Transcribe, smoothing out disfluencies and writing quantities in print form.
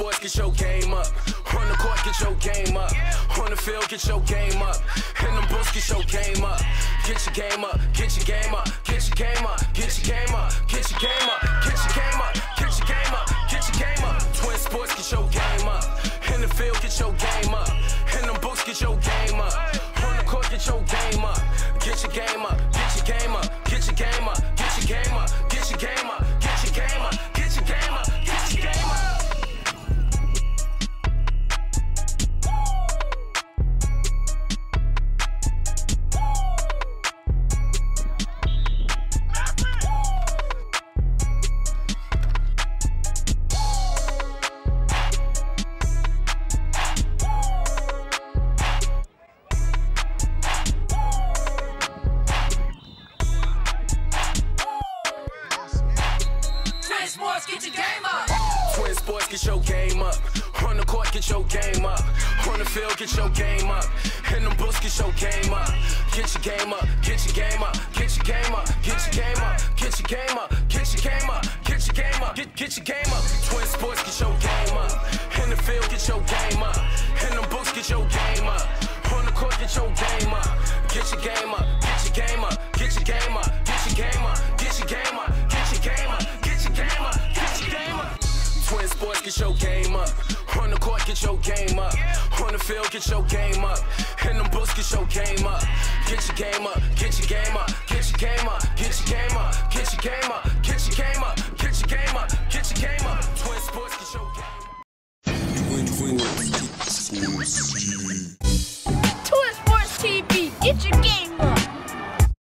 Sports, get your game up. On the court, get your game up. On the field, get your game up. In them books, get your game up. Get your game up, get your game up, get your game up, get your game up, get your game up, get your game up, get your game up, get your game up. Twin Sports, get your game up. In the field, get your game up. In them books, get your game up. On the court, get your game up. Get your game up, get your game up, get your game up, get your game up, get your game up, get your game up, get your game up, get your game up. Get your game up. Twin Sports, get your game up. On the court, get your game up. On the field, get your game up. In them books, get your game up. Get your game up, get your game up, get your game up, get your game up, get your game up, get your game up, get your game up, get your game up. Twin Sports, get your game up. In the field, get your game up. In them books, get your game up. On the court, get your game up. Get your game up, get your game up, get your game up, get your game up, get your game up, get your game up, get your game up, get your game up. Twin Sports, get your game up. On the court, get your game up. On the field, get your game up. In them books, get your game up. Get your game up, get your game up, get your game up, get your game up, get your game up, get your game up, get your game up, get your game up. Twin Sports, get your game up. Twin Sports TV, get your game